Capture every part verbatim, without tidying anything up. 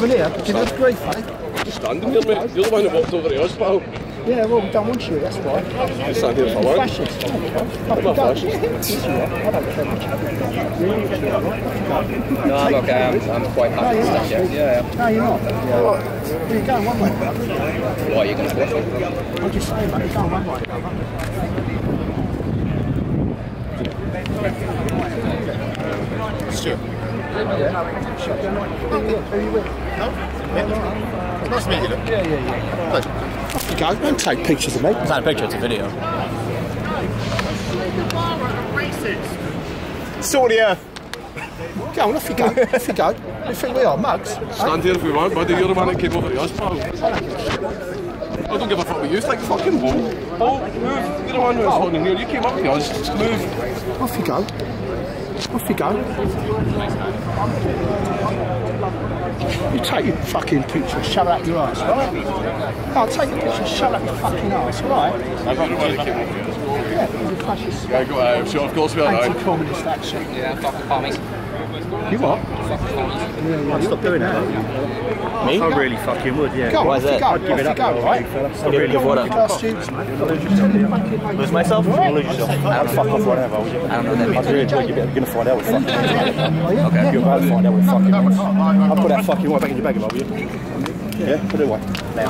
Here, give us grief, eh? Just standing here, mate. You're the one who walked over to us, pal. Yeah, well, we don't want you, that's why. Just stand here for long. Fascist. I'm not fascist. No, I'm okay. I'm, I'm quite happy to stay here. Yeah, yeah. No, you're not. Yeah. Where are you going one way? What are you going to watch me? I'm just saying, mate, you're going one way. Stuart. Who are you with? No? Yeah. Nice to meet you, look. Yeah, yeah, yeah. Pleasure. Off you go, don't take pictures of me. It's not a picture, it's a video. Salt of the earth. Go on, off you go, off you go. You think we are mugs? Stand here if we want, buddy. You're the one that came over to us, pal. I don't give a fuck what you think. Fucking move. Oh, move. You're the one who was holding here. You came up to us. Just move. Off you go. Off you go. You take your fucking picture, shove it up your ass, right? No, take your picture, shove it up your fucking ass, right? I've got the one that came over to us. Yeah, you're fascist. Yeah, go ahead. Sure, of course we are now. Anti-communist action. Yeah, fuck the commies. You what? Fuck the commies. Yeah, yeah. Stop doing that. Me? I really fucking would, yeah. Go on, Why off is you that? go, off you go, right? I really Give what up? Our students, mate. Lose myself? Lose yourself. I don't fuck off whatever, would you? I don't know what that means. I'd really would. You're going to find out with fucking Oh, yeah? Okay. You're about to find out with fucking I'll put that fucking one back in your bag, will you? Yeah, put it away. Now.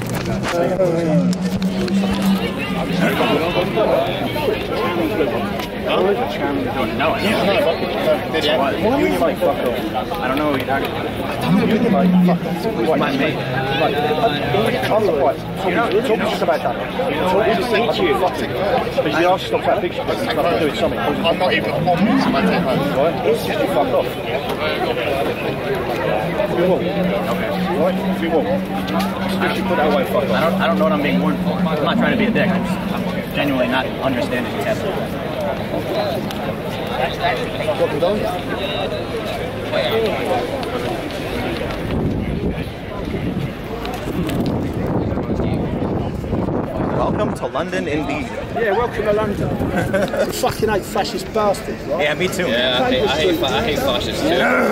No, I know. Yeah, I know. Did you? You and your mate, fuck off. I don't know what you're talking about. You and your mate, fuck off. Who's my mate? I'm not right. Talk just about that. Talk just think to you. But you asked to stop that picture. It's nothing to do with something. I'm not even a one minute to my take home. Right? It's just you fuck off. If you want. Right? If you want. Just you put that away, fuck off. I don't, I don't know what I'm being warned for. I'm not trying to be a dick. I'm, just, I'm genuinely not understanding what's happening. What we done? Welcome to London, indeed. Yeah, welcome to London. You fucking hate fascist bastards, right? Yeah, me too. Yeah, I hate, I hate, I hate fascists too.